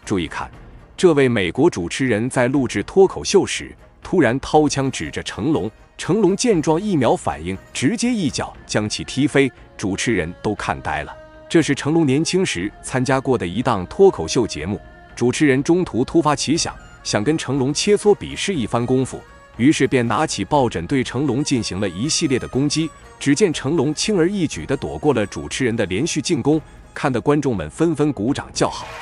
注意看，这位美国主持人在录制脱口秀时，突然掏枪指着成龙。成龙见状一秒反应，直接一脚将其踢飞，主持人都看呆了。这是成龙年轻时参加过的一档脱口秀节目，主持人中途突发奇想，想跟成龙切磋比试一番功夫，于是便拿起抱枕对成龙进行了一系列的攻击。只见成龙轻而易举地躲过了主持人的连续进攻，看得观众们纷纷鼓掌叫好。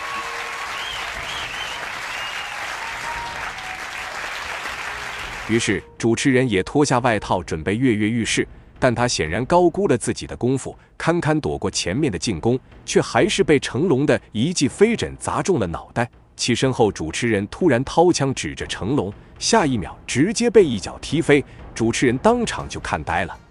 于是主持人也脱下外套准备跃跃欲试，但他显然高估了自己的功夫，堪堪躲过前面的进攻，却还是被成龙的一记飞枕砸中了脑袋。起身后，主持人突然掏枪指着成龙，下一秒直接被一脚踢飞，主持人当场就看呆了。